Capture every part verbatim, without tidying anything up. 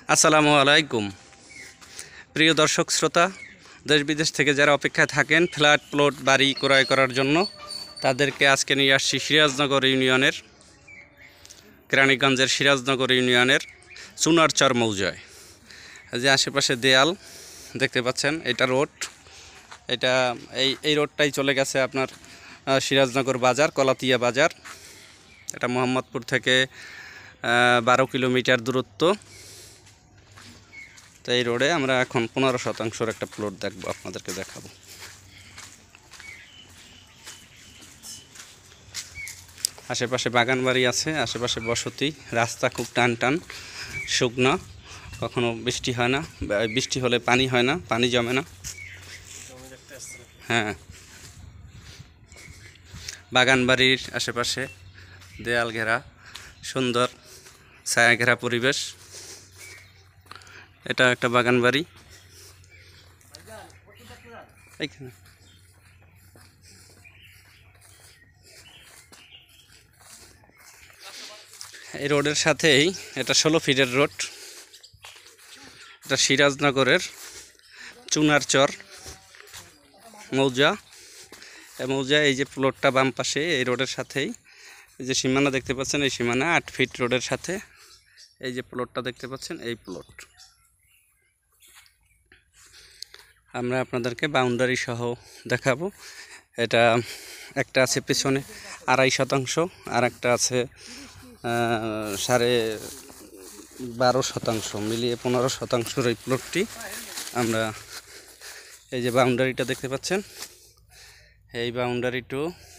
আসসালামু আলাইকুম প্রিয় দর্শক শ্রোতা, দেশ বিদেশ থেকে যারা অপেক্ষায় থাকেন ফ্ল্যাট প্লট বাড়ি ক্রয় করার জন্য, তাদেরকে আজকে নিয়ে আসছি সিরাজনগর ইউনিয়নের কেরানীগঞ্জের সিরাজনগর ইউনিয়নের চুনারচর মৌজায়। যে আশেপাশে দেয়াল দেখতে পাচ্ছেন, এটা রোড, এটা এই এই রোডটাই চলে গেছে আপনার সিরাজনগর বাজার, কলাতিয়া বাজার। এটা মোহাম্মদপুর থেকে বারো কিলোমিটার দূরত্ব। তো এই রোডে আমরা এখন পনেরো শতাংশের একটা প্লট দেখবো, আপনাদেরকে দেখাবো। আশেপাশে বাগান বাড়ি আছে, আশেপাশে বসতি, রাস্তা খুব টান টান, শুকনো, কখনো বৃষ্টি হয় না, বৃষ্টি হলে পানি হয় না, পানি জমে না। হ্যাঁ, বাগান বাড়ির আশেপাশে দেয়াল ঘেরা, সুন্দর ছায়া ঘেরা পরিবেশ। এটা একটা বাগান বাড়ি। এইখানে এই রোডের সাথেই এটা ষোলো ফিটের রোড। এটা সিরাজনগরের চুনারচর মৌজা। এই মৌজা, এই যে প্লটটা বাম পাশে, এই রোডের সাথেই এই যে সীমানা দেখতে পাচ্ছেন, এই সীমানা আট ফিট রোডের সাথে এই যে প্লটটা দেখতে পাচ্ছেন, এই প্লট। আমরা আপনাদেরকে বাউন্ডারি সহ দেখাবো। এটা একটা আছে পেছনে আড়াই শতাংশ, আর একটা আছে সাড়ে বারো শতাংশ, মিলিয়ে পনেরো শতাংশের এই প্লটটি। আমরা এই যে বাউন্ডারিটা দেখতে পাচ্ছেন, এই বাউন্ডারিটু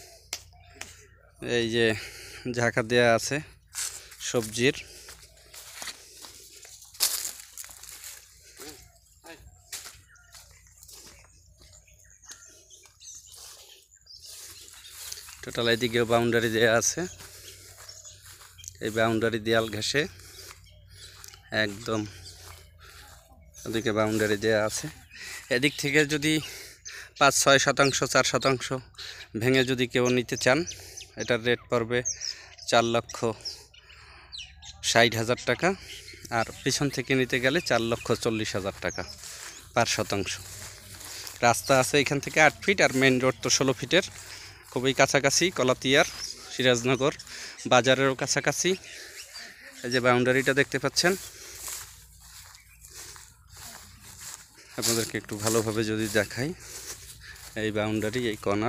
এই যে ঝাঁকা দেওয়া আছে সবজির। টোটাল এদিকেও বাউন্ডারি দেওয়া আছে। এই বাউন্ডারি দেয়াল ঘেঁষে একদম ওদিকে বাউন্ডারি দেওয়া আছে। এদিক থেকে যদি পাঁচ ছয় শতাংশ চার শতাংশ ভেঙে যদি কেউ নিতে চান, এটার রেট পড়বে চার লক্ষ ষাট হাজার টাকা। আর পিছন থেকে নিতে গেলে চার লক্ষ চল্লিশ হাজার টাকা পার শতাংশ। রাস্তা আছে এখান থেকে আট ফিট, আর মেন রোড তো ষোলো ফিটের, খুবই কাছাকাছি কলাতিয়ার, সিরাজনগর বাজারেরও কাছাকাছি। এই যে বাউন্ডারিটা দেখতে পাচ্ছেন, আপনাদেরকে একটু ভালোভাবে যদি দেখাই, এই বাউন্ডারি, এই কর্নার,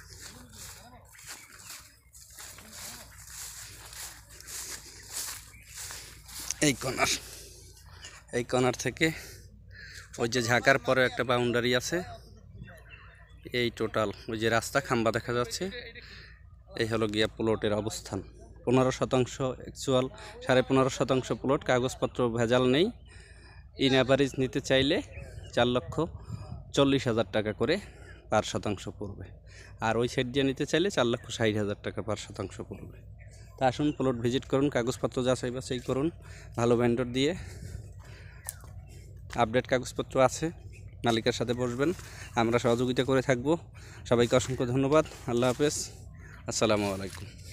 এই কর্নার, এই কর্নার থেকে ওই যে ঝাঁকার পরে একটা বাউন্ডারি আছে। এই টোটাল ওই যে রাস্তা খাম্বা দেখা যাচ্ছে, এই হলো গিয়া প্লটের অবস্থান। পনেরো শতাংশ অ্যাকচুয়াল, সাড়ে পনেরো শতাংশ প্লট, কাগজপত্র ভেজাল নেই। ইন অ্যাভারেজ নিতে চাইলে চার লক্ষ চল্লিশ হাজার টাকা করে পার শতাংশ পড়বে। আর ওই সাইড দিয়ে নিতে চাইলে চার লক্ষ ষাট হাজার টাকা পার শতাংশ পড়বে। তা আসুন, প্লট ভিজিট করুন, কাগজপত্র যাচাই বাছাই করুন ভালো ভেন্ডর দিয়ে। আপডেট কাগজপত্র আছে, মালিকের সাথে বসবেন, আমরা সহযোগিতা করে থাকব। সবাইকে অসংখ্য ধন্যবাদ। আল্লাহ হাফেজ, আসসালামু আলাইকুম।